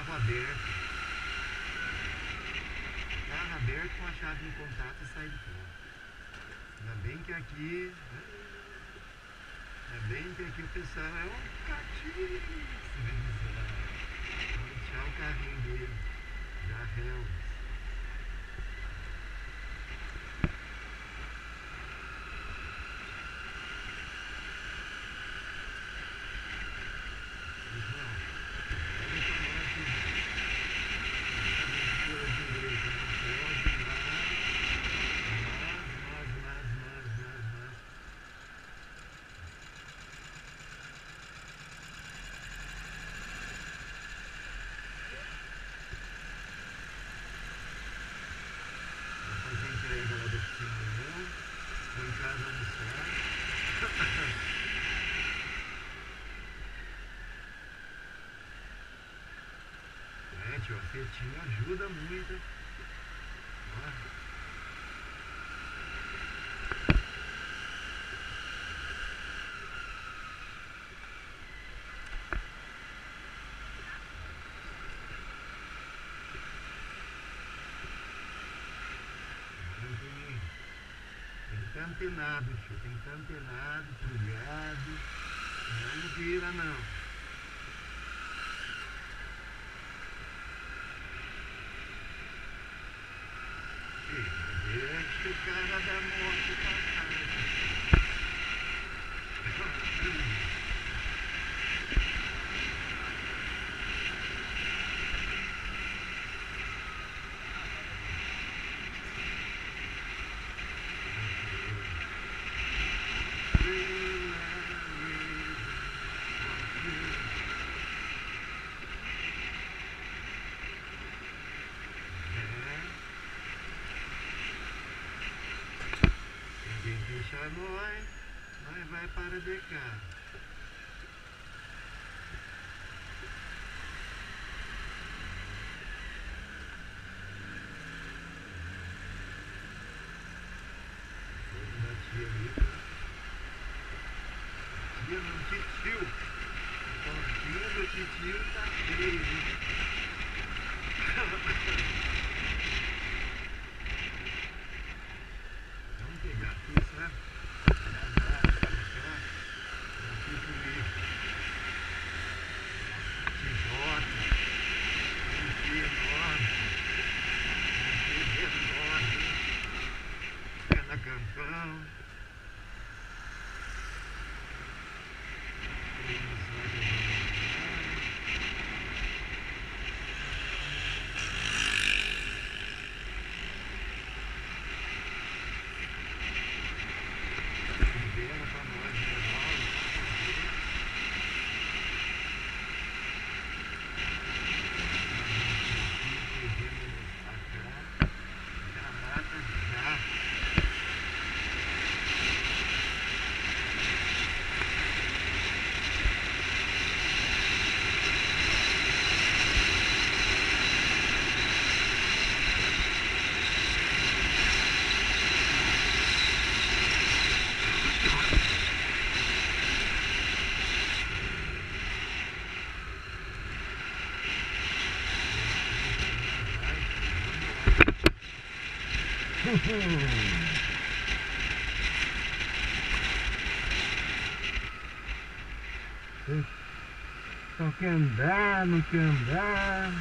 carro aberto. Carro aberto com a chave no contato e sai de fora. Ainda bem que aqui o pessoal é um catinho civilizado. Vou deixar o carrinho dele da Helms. O afetinho ajuda muito. Tem que estar antenado, tio. Tem que estar antenado, plugado. Não vira não. Deixa o cara da moto passar. Deixa nós vai para de cá. Tia ali. Tia não, titio. O pontinho do titio tá feio. Vamos pegar aqui, sabe? Não quer andar, não quer andar.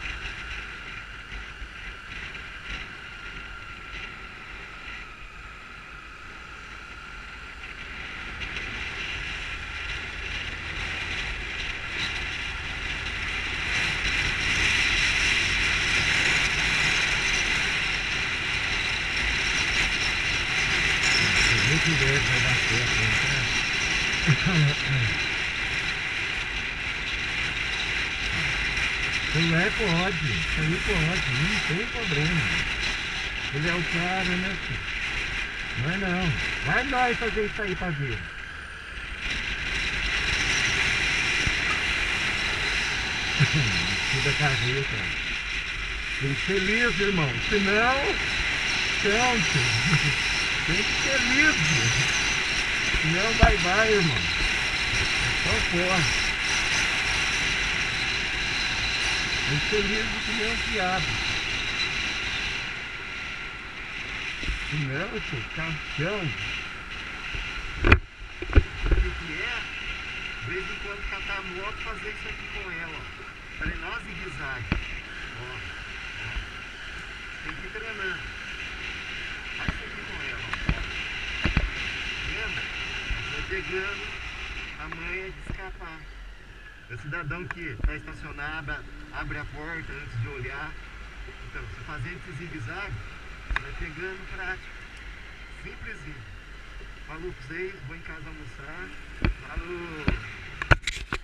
Se vai dar certo, isso aí pode, não tem problema. Ele é o cara, né, filho? Não é não. Vai nós fazer isso aí pra ver. Tudo a carreta. Tem que ser liso, irmão. Senão, tem que ser liso. Senão vai, irmão. Só porra. Eu sou livre que nem um piado. Não, tio, tá achando. Sabe o que é? De vez em quando catar a moto, fazer isso aqui com ela, ó. Treinar zigue-zague. Ó, ó. Tem que ir treinando. Faz isso aqui com ela, ó. Lembra? Vai pegando a manha de escapar. O cidadão que está estacionado, abre a porta antes de olhar. Então, você fazendo esse zigue-zague, você vai pegando prática. Simplesinho. Falou pra vocês, vou em casa almoçar. Falou!